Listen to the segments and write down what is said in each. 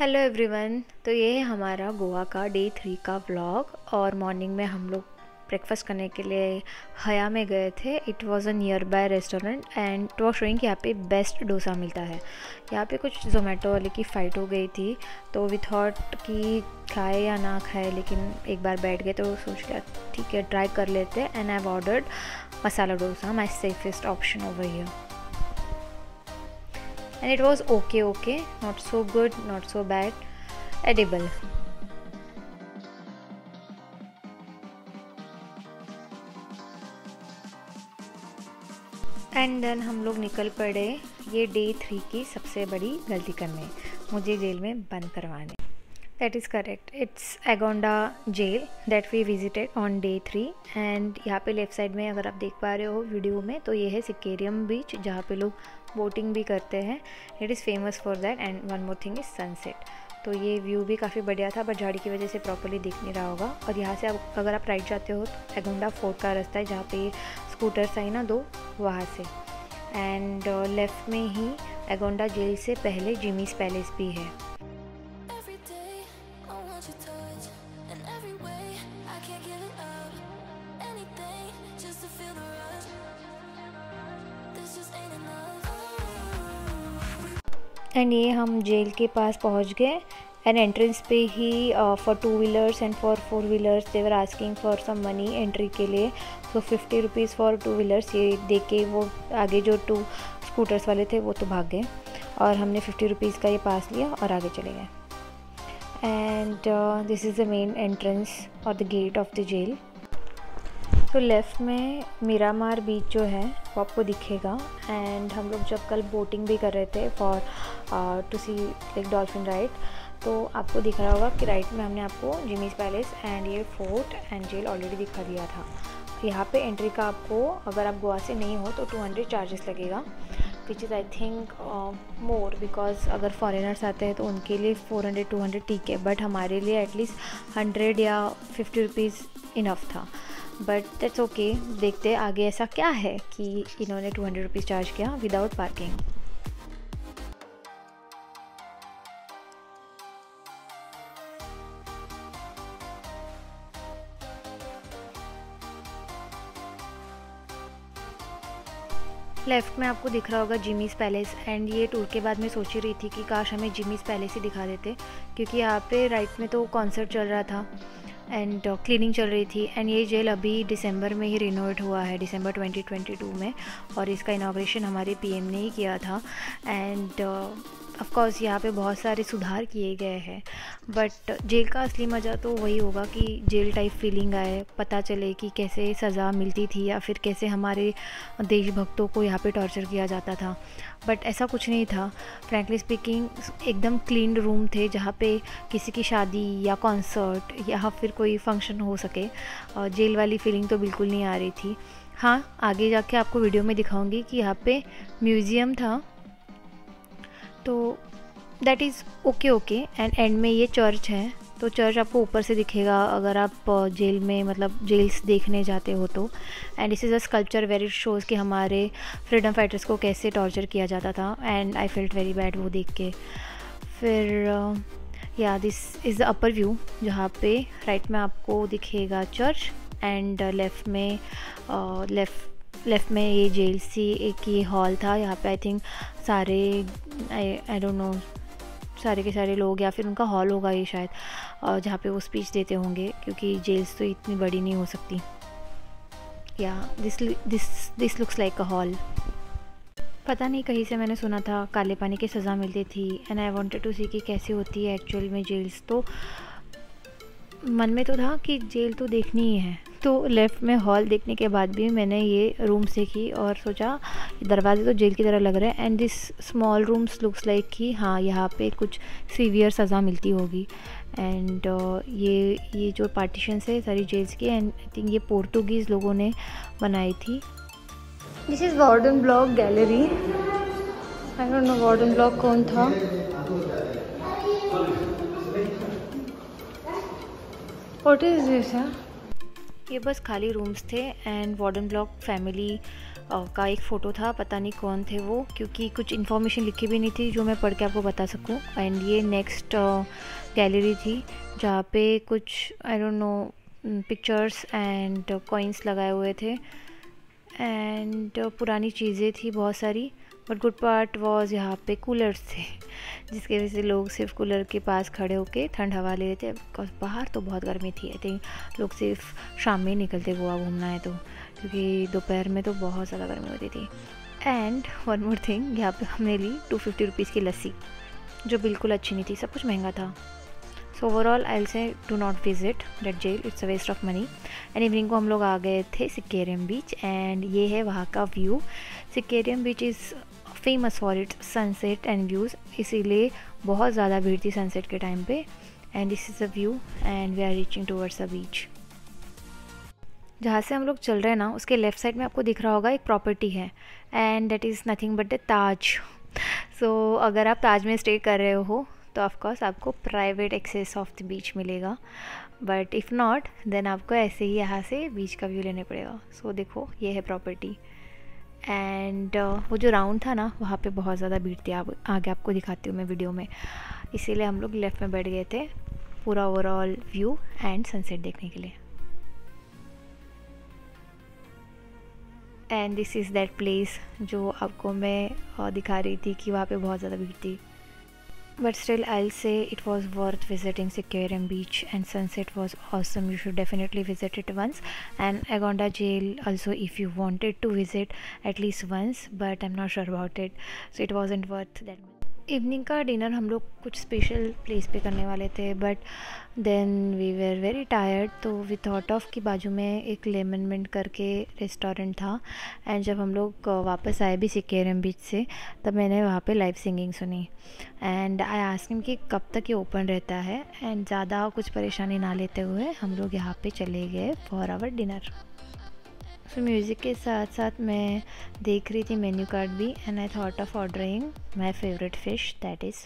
Hello everyone. तो ये है हमारा गोवा का डे 3 का व्लॉग। और मॉर्निंग में हम लोग ब्रेकफास्ट करने के लिए हया में गए थे। It was a nearby restaurant and it was showing कि यहाँ पे बेस्ट डोसा मिलता है। यहाँ पे कुछ जोमेटो वाले की फ़ाइट हो गई थी, तो वी थॉट कि खाए या ना खाए, लेकिन एक बार बैठ गए तो सोच लिया ठीक है ट्राई कर लेते हैं। And I have ordered masala dosa, my safest option over here. And it was okay, not so good, not so bad, edible. And then हम लोग निकल पड़े ये डे 3 की सबसे बड़ी गलती करने, मुझे जेल में बंद करवाने। That is correct, it's Agonda jail that we visited on day 3। And यहाँ पे लेफ़्ट साइड में अगर आप देख पा रहे हो वीडियो में, तो ये है सिकेरियम बीच, जहाँ पे लोग बोटिंग भी करते हैं। It is famous for that. And one more thing is sunset. तो ये व्यू भी काफ़ी बढ़िया था, बट झाड़ी की वजह से प्रॉपर्ली दिख नहीं रहा होगा। और यहाँ से अगर आप राइट जाते हो तो एगोंडा फोर्ट का रास्ता है, जहाँ पे स्कूटर्स आई ना दो, वहाँ से। एंड लेफ़्ट में ही एगोंडा जेल से पहले जिमीज़ पैलेस भी है। एंड ये हम जेल के पास पहुंच गए। एंड एंट्रेंस पे ही for 2 wheelers and for 4 wheelers they were asking for some money entry के लिए। So 50 rupees for 2 wheelers. ये दे के वो आगे जो 2 स्कूटर्स वाले थे वो तो भाग गए, और हमने 50 रुपीज़ का ये पास लिया और आगे चले गए। And this is the main entrance और the gate of the jail. तो लेफ़्ट में मिरामार बीच जो है वो आपको दिखेगा। एंड हम लोग जब कल बोटिंग भी कर रहे थे for to see like dolphin ride, तो आपको दिख रहा होगा कि राइट में हमने आपको जिमीज़ पैलेस एंड ये फोर्ट एंड जेल ऑलरेडी दिखा दिया था। यहाँ पे एंट्री का आपको, अगर आप गोवा से नहीं हो तो 200 चार्जेस लगेगा, which is I think more, because अगर फॉरेनर्स आते हैं तो उनके लिए 400-200 ठीक है, बट हमारे लिए एटलीस्ट 100 या 50 रुपीज़ इनफ था। But that's okay. देखते आगे ऐसा क्या है कि इन्होंने 200 रुपीज़ चार्ज किया विदाउट पार्किंग। लेफ़्ट में आपको दिख रहा होगा जिमीज़ पैलेस। एंड ये टूर के बाद मैं सोच ही रही थी कि काश हमें जिमीज़ पैलेस ही दिखा देते, क्योंकि यहाँ पे राइट में तो कॉन्सर्ट चल रहा था एंड क्लीनिंग चल रही थी। एंड ये जेल अभी दिसंबर में ही रिनोवेट हुआ है, दिसंबर 2022 में, और इसका इनाग्रेशन हमारे पीएम ने ही किया था। एंड ऑफ कोर्स यहाँ पे बहुत सारे सुधार किए गए हैं, बट जेल का असली मज़ा तो वही होगा कि जेल टाइप फीलिंग आए, पता चले कि कैसे सज़ा मिलती थी या फिर कैसे हमारे देशभक्तों को यहाँ पे टॉर्चर किया जाता था। बट ऐसा कुछ नहीं था, फ्रैंकली स्पीकिंग। एकदम क्लीन रूम थे, जहाँ पे किसी की शादी या कॉन्सर्ट या फिर कोई फंक्शन हो सके। जेल वाली फीलिंग तो बिल्कुल नहीं आ रही थी। हाँ, आगे जाके आपको वीडियो में दिखाऊंगी कि यहाँ पे म्यूज़ियम था, तो that is okay. And end में ये चर्च है, तो चर्च आपको ऊपर से दिखेगा अगर आप जेल में, मतलब जेल्स देखने जाते हो तो। And this is a sculpture where it shows कि हमारे फ्रीडम फाइटर्स को कैसे टॉर्चर किया जाता था। And I felt very bad वो देख के। फिर या this is the upper view, जहाँ पे राइट में आपको दिखेगा चर्च एंड लेफ़्ट में लेफ़्ट में ये जेल सी एक ये हॉल था। यहाँ पे आई थिंक सारे आई डोंट नो सारे के सारे लोग, या फिर उनका हॉल होगा ये शायद, जहाँ पे वो स्पीच देते होंगे, क्योंकि जेल्स तो इतनी बड़ी नहीं हो सकती। या this looks like a hall. पता नहीं, कहीं से मैंने सुना था काले पानी की सज़ा मिलती थी, and I wanted to see कि कैसी होती है एक्चुअल में जेल्स। तो मन में तो था कि जेल तो देखनी ही है। तो लेफ़्ट में हॉल देखने के बाद भी मैंने ये रूम देखी और सोचा दरवाजे तो जेल की तरह लग रहे हैं। And this small rooms looks like कि हाँ, यहाँ पे कुछ सीवियर सज़ा मिलती होगी। एंड ये जो पार्टीशंस है सारी जेल्स की, एंड आई थिंक ये पोर्टुगीज़ लोगों ने बनाई थी। This is warden block gallery. I don't know warden block कौन था। What is this? ये बस खाली रूम्स थे एंड वार्डन ब्लॉक फैमिली का एक फ़ोटो था, पता नहीं कौन थे वो, क्योंकि कुछ इन्फॉर्मेशन लिखी भी नहीं थी जो मैं पढ़ के आपको बता सकूं। एंड ये नेक्स्ट गैलरी थी जहाँ पे कुछ I don't know pictures and coins लगाए हुए थे एंड पुरानी चीज़ें थी बहुत सारी। बट गुड पार्ट वॉज यहाँ पे कूलर्स थे, जिसकी वजह से लोग सिर्फ कूलर के पास खड़े होके ठंड हवा ले रहे थे, बिकॉज बाहर तो बहुत गर्मी थी। आई थिंक लोग सिर्फ शाम में ही निकलते गोवा घूमना है तो, क्योंकि दोपहर में तो बहुत ज़्यादा गर्मी होती थी। एंड वन मोर थिंग, यहाँ पे हमने ली 250 रुपीज़ की लस्सी, जो बिल्कुल अच्छी नहीं थी, सब कुछ महंगा था। So overall I will say do not visit that jail, it's a waste of money. And evening को हम लोग आ गए थे सिकेरियम बीच एंड ये है वहाँ का view. Sinquerim beach is famous for its sunset and views, इसीलिए बहुत ज़्यादा भीड़ थी सनसेट के टाइम पे। And this is the view and we are reaching towards the beach. जहाँ से हम लोग चल रहे हैं ना, उसके लेफ़्ट साइड में आपको दिख रहा होगा एक प्रॉपर्टी है and that is nothing but the Taj. So अगर आप ताज में स्टे कर रहे हो तो ऑफकोर्स आपको private access of the beach मिलेगा, बट इफ़ नॉट देन आपको ऐसे ही यहाँ से बीच का व्यू लेने पड़ेगा। सो देखो ये है प्रॉपर्टी एंड वो जो राउंड था ना वहाँ पे बहुत ज़्यादा भीड़ थी, आगे आपको दिखाती हूँ मैं वीडियो में। इसीलिए हम लोग लेफ़्ट में बैठ गए थे पूरा ओवरऑल व्यू एंड सनसेट देखने के लिए। And this is that place जो आपको मैं दिखा रही थी कि वहाँ पे बहुत ज़्यादा भीड़ थी। But still I'll say it was worth visiting Sikariam beach and sunset was awesome. You should definitely visit it once. And Agonda jail also, if you wanted to visit at least once, but I'm not sure about it, so it wasn't worth that much. Evening का dinner हम लोग कुछ special place पे करने वाले थे, but then we were very tired, तो we thought of कि बाजू में एक लेमन मिंट करके रेस्टोरेंट था। एंड जब हम लोग वापस आए भी सिकेरियम बीच से, तब मैंने वहाँ पे लाइव सिंगिंग सुनी एंड आई आस्क्ड हिम कि कब तक ये ओपन रहता है। एंड ज़्यादा कुछ परेशानी ना लेते हुए हम लोग यहाँ पे चले गए for our dinner. So music के साथ साथ मैं देख रही थी मेन्यू कार्ड भी and I thought of ordering my favourite fish, that is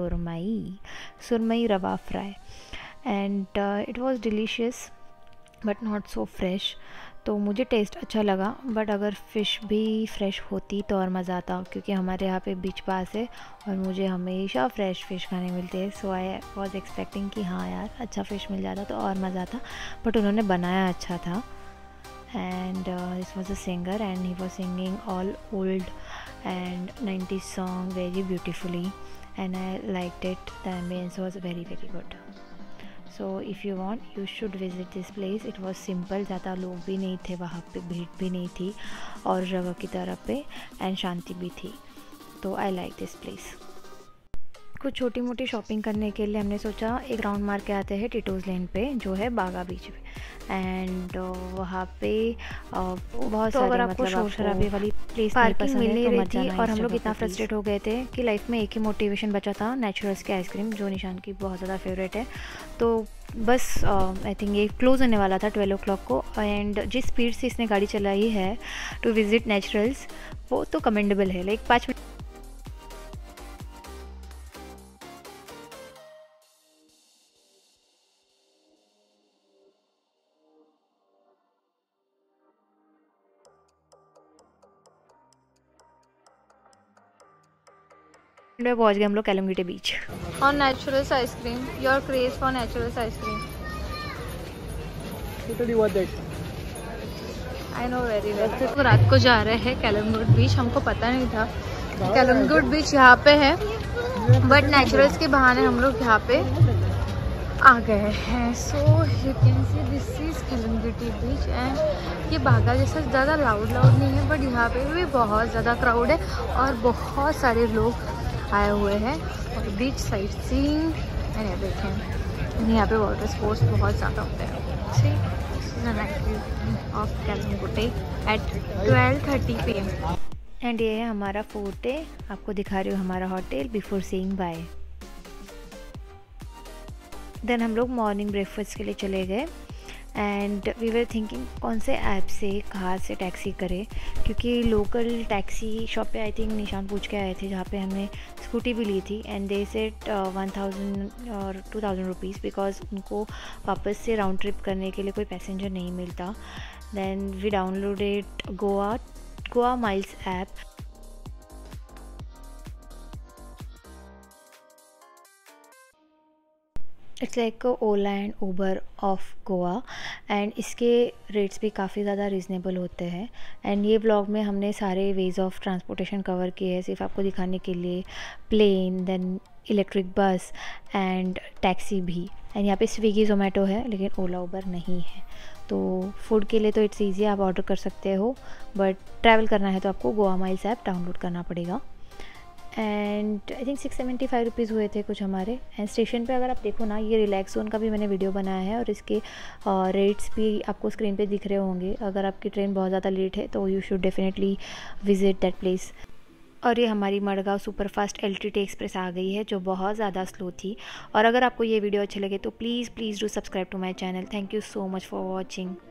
surmai rava fry. And it was delicious but not so fresh. तो मुझे टेस्ट अच्छा लगा, बट अगर फ़िश भी फ्रेश होती तो और मज़ा आता, क्योंकि हमारे यहाँ पे बीच पास है और मुझे हमेशा फ्रेश फ़िश खाने मिलते हैं। सो आई वॉज एक्सपेक्टिंग कि हाँ यार अच्छा फ़िश मिल जाता तो और मज़ा आता, बट उन्होंने बनाया अच्छा था। And this was a singer and he was singing all old and 90s song very beautifully and I liked it. The ambience was very good. So if you want you should visit this place. It was simple, ज़्यादा लोग भी नहीं थे वहाँ पे, भीड़ भी नहीं थी और जगह की तरफ पे एंड शांति भी थी, तो I like this place. कुछ छोटी मोटी शॉपिंग करने के लिए हमने सोचा एक राउंड मार के आते हैं टिटोज़ लेन पे, जो है बागा बीच पे। एंड वहाँ पे बहुत सारे अगर आपको शोर शराबे वाली प्लेस पार्किंग मिल नहीं रही थी और हम लोग इतना फ्रस्ट्रेट हो गए थे कि लाइफ में एक ही मोटिवेशन बचा था, नेचुरल्स की आइसक्रीम, जो निशान की बहुत ज़्यादा फेवरेट है। तो बस आई थिंक ये क्लोज़ होने वाला था 12 o'clock को, एंड जिस स्पीड से इसने गाड़ी चलाई है टू विज़िट नेचुरल्स वो तो कमेंडेबल है। लाइक 5 मिनट में पहुंच गए हम लोग कैलमगिटे बीच। और Naturals ice cream, your craze for Naturals ice cream, I know very well. तो रात को जा रहे हैं कैलमगुड बीच, हमको पता नहीं था कैलमगुड बीच यहाँ पे है, बट नेचुरल्स के बहाने हम लोग यहाँ पे आ गए हैं। So you can see this is Calangute beach and ये बागा जैसा ज़्यादा लाउड नहीं है, बट यहाँ पे भी बहुत ज़्यादा क्राउड है और बहुत सारे लोग आए हुए हैं और beach side seeing and everything. यहाँ पे वाटर स्पोर्ट्स बहुत ज़्यादा होते हैं। Of Calangute at 12:30 PM। And ये है हमारा फोर्ट डे, आपको दिखा रही हूँ हमारा hotel before saying bye. Then हम लोग मॉर्निंग ब्रेकफास्ट के लिए चले गए एंड वी वर थिंकिंग कौन से ऐप से कहाँ से टैक्सी करें, क्योंकि लोकल टैक्सी शॉप पे आई थिंक निशान पूछ के आए थे, जहाँ पे हमने स्कूटी भी ली थी एंड दे सेट 1000 और 2000 रुपीज़, बिकॉज उनको वापस से राउंड ट्रिप करने के लिए कोई पैसेंजर नहीं मिलता। Then we downloaded Goa Goa miles app. It's like Ola and Uber of Goa and इसके रेट्स भी काफ़ी ज़्यादा रीज़नेबल होते हैं। एंड ये व्लॉग में हमने सारे वेज ऑफ ट्रांसपोर्टेशन कवर किए हैं सिर्फ आपको दिखाने के लिए। Plane, then electric bus and taxi भी। एंड यहाँ पे स्विगी ज़ोमेटो है लेकिन ओला उबर नहीं है। तो फूड के लिए तो इट्स ईजी, आप ऑर्डर कर सकते हो, बट ट्रैवल करना है तो आपको गोवा माइल्स ऐप डाउनलोड करना पड़ेगा। एंड आई थिंक 675 रुपीज़ हुए थे कुछ हमारे। एंड स्टेशन पे अगर आप देखो ना, ये रिलैक्स जोन का भी मैंने वीडियो बनाया है और इसके रेट्स भी आपको स्क्रीन पे दिख रहे होंगे। अगर आपकी ट्रेन बहुत ज़्यादा लेट है तो you should definitely visit that place. और ये हमारी मडगांव सुपरफास्ट LTT एक्सप्रेस आ गई है जो बहुत ज़्यादा स्लो थी। और अगर आपको ये वीडियो अच्छे लगे तो please do subscribe to my channel. Thank you so much for watching.